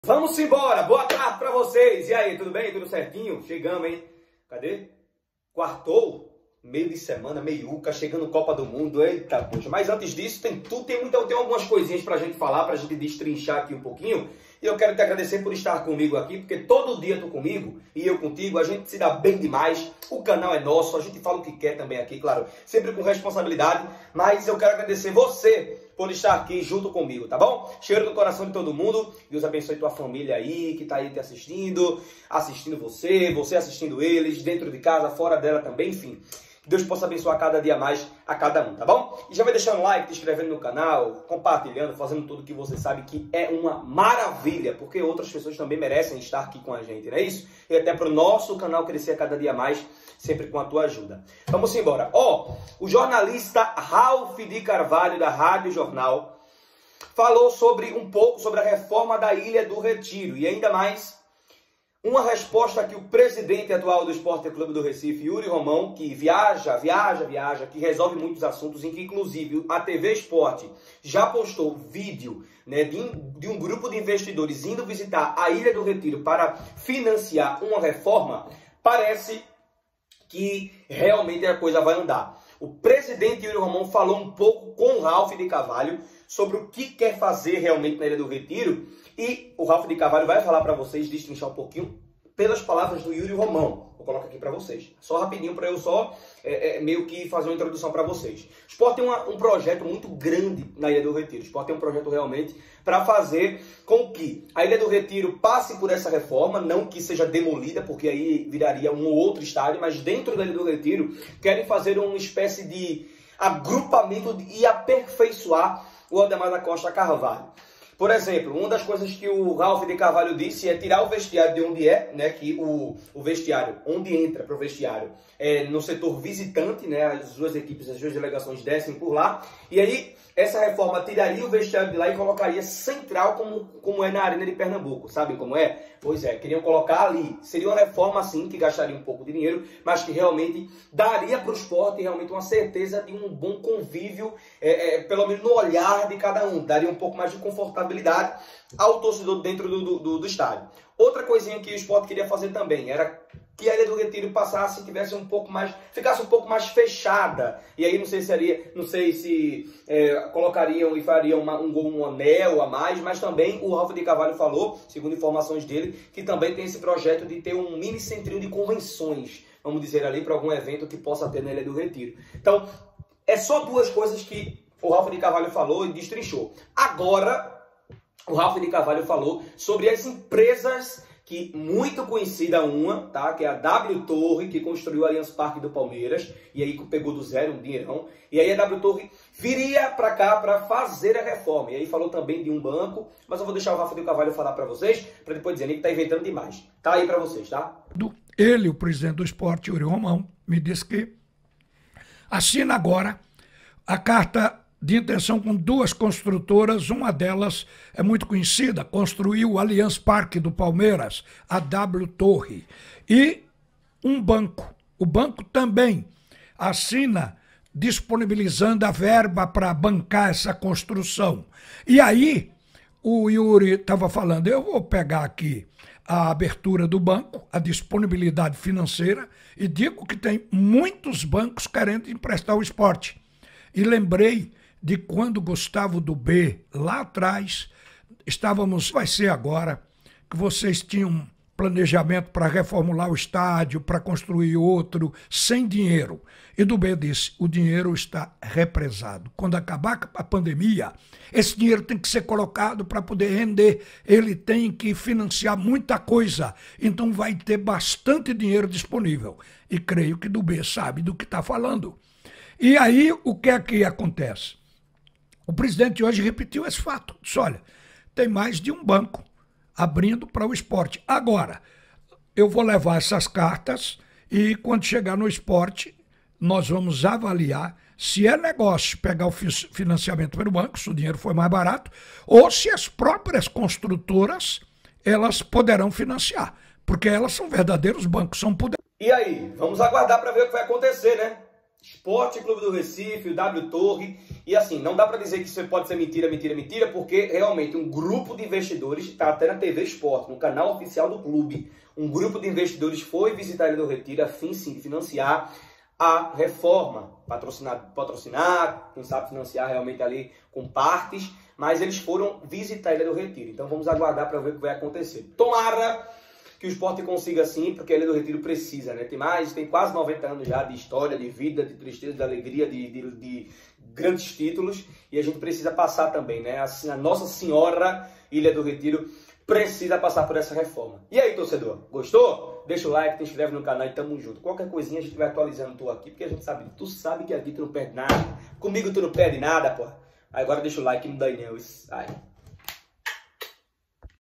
Vamos embora, boa tarde pra vocês. E aí, tudo bem? Tudo certinho? Chegamos, hein? Cadê? Quartou? Meio de semana, meiuca, chegando Copa do Mundo, eita poxa. Mas antes disso, tem algumas coisinhas pra gente falar, pra gente destrinchar aqui um pouquinho. E eu quero te agradecer por estar comigo aqui, porque todo dia tu comigo e eu contigo, a gente se dá bem demais. O canal é nosso, a gente fala o que quer também aqui, claro, sempre com responsabilidade. Mas eu quero agradecer você por estar aqui junto comigo, tá bom? Cheiro do coração de todo mundo. Deus abençoe tua família aí, que tá aí te assistindo você assistindo eles, dentro de casa, fora dela também, enfim. Que Deus possa abençoar cada dia mais a cada um, tá bom? E já vai deixando um like, te inscrevendo no canal, compartilhando, fazendo tudo que você sabe que é uma maravilha, porque outras pessoas também merecem estar aqui com a gente, não é isso? E até para o nosso canal crescer a cada dia mais, sempre com a tua ajuda. Vamos embora. O jornalista Ralph de Carvalho, da Rádio Jornal, falou um pouco sobre a reforma da Ilha do Retiro e ainda mais uma resposta que o presidente atual do Sport Clube do Recife, Yuri Romão, que viaja, que resolve muitos assuntos, em que inclusive a TV Sport já postou vídeo, né, de um grupo de investidores indo visitar a Ilha do Retiro para financiar uma reforma. Parece que realmente a coisa vai andar. O presidente Yuri Romão falou um pouco com o Ralph de Carvalho sobre o que quer fazer realmente na Ilha do Retiro. E o Ralph de Carvalho vai falar para vocês, destrinchar um pouquinho pelas palavras do Yuri Romão. Vou colocar aqui para vocês. Só rapidinho para eu só meio que fazer uma introdução para vocês. O Sport tem um projeto muito grande na Ilha do Retiro. O Sport tem um projeto realmente para fazer com que a Ilha do Retiro passe por essa reforma, não que seja demolida, porque aí viraria um outro estádio, mas dentro da Ilha do Retiro querem fazer uma espécie de agrupamento e aperfeiçoar o Aldemar da Costa Carvalho. Por exemplo, uma das coisas que o Ralph de Carvalho disse é tirar o vestiário de onde é, né, que o vestiário, onde entra para o vestiário, é no setor visitante, né, as duas equipes, as duas delegações descem por lá, e aí essa reforma tiraria o vestiário de lá e colocaria central como é na Arena de Pernambuco, sabem como é? Pois é, queriam colocar ali, seria uma reforma assim, que gastaria um pouco de dinheiro, mas que realmente daria para o esporte realmente uma certeza de um bom convívio, pelo menos no olhar de cada um, daria um pouco mais de confortabilidade ao torcedor dentro do estádio. Outra coisinha que o Sport queria fazer também era que a Ilha do Retiro ficasse um pouco mais fechada. E aí não sei se colocariam e fariam um anel a mais, mas também o Ralph de Carvalho falou, segundo informações dele, que também tem esse projeto de ter um mini centrinho de convenções, vamos dizer ali, para algum evento que possa ter na Ilha do Retiro. Então, é só duas coisas que o Ralph de Carvalho falou e destrinchou. Agora, o Ralph de Carvalho falou sobre as empresas que muito conhecida tá? Que é a W Torre, que construiu o Allianz Parque do Palmeiras, e aí pegou do zero um dinheirão, e aí a W Torre viria para cá para fazer a reforma, e aí falou também de um banco, mas eu vou deixar o Ralph de Carvalho falar para vocês, para depois dizer que tá inventando demais. Tá aí para vocês, tá? Ele, o presidente do Sport, Yuri Romão, me disse que assina agora a carta de intenção com duas construtoras, uma delas é muito conhecida, construiu o Allianz Parque do Palmeiras, a W Torre, e um banco. O banco também assina disponibilizando a verba para bancar essa construção. E aí, o Yuri estava falando, eu vou pegar aqui a abertura do banco, a disponibilidade financeira, e digo que tem muitos bancos querendo emprestar o esporte. E lembrei de quando Gustavo do B, lá atrás, vai ser agora, que vocês tinham planejamento para reformular o estádio, para construir outro, sem dinheiro. E do B disse, o dinheiro está represado. Quando acabar a pandemia, esse dinheiro tem que ser colocado para poder render. Ele tem que financiar muita coisa. Então vai ter bastante dinheiro disponível. E creio que do B sabe do que está falando. E aí, o que é que acontece? O presidente hoje repetiu esse fato. Disse, olha, tem mais de um banco abrindo para o esporte. Agora, eu vou levar essas cartas e quando chegar no esporte, nós vamos avaliar se é negócio pegar o financiamento pelo banco, se o dinheiro for mais barato, ou se as próprias construtoras, elas poderão financiar, porque elas são verdadeiros bancos, são poderosos. E aí, vamos aguardar para ver o que vai acontecer, né? Esporte Clube do Recife, o W Torre, e assim, não dá para dizer que isso pode ser mentira, porque realmente um grupo de investidores, está até na TV Esporte, no canal oficial do clube, um grupo de investidores foi visitar a Ilha do Retiro a fim sim de financiar a reforma, patrocinar, quem sabe financiar realmente ali com partes, mas eles foram visitar a Ilha do Retiro, então vamos aguardar para ver o que vai acontecer. Tomara que o esporte consiga sim, porque a Ilha do Retiro precisa, né? Tem quase 90 anos já de história, de vida, de tristeza, de alegria, de grandes títulos, e a gente precisa passar também, né? Assim, a Nossa Senhora Ilha do Retiro precisa passar por essa reforma. E aí, torcedor, gostou? Deixa o like, te inscreve no canal e tamo junto. Qualquer coisinha a gente vai atualizando tu aqui, porque a gente sabe, tu sabe que aqui tu não perde nada. Comigo tu não perde nada, pô. Agora deixa o like no Daniel. Ai.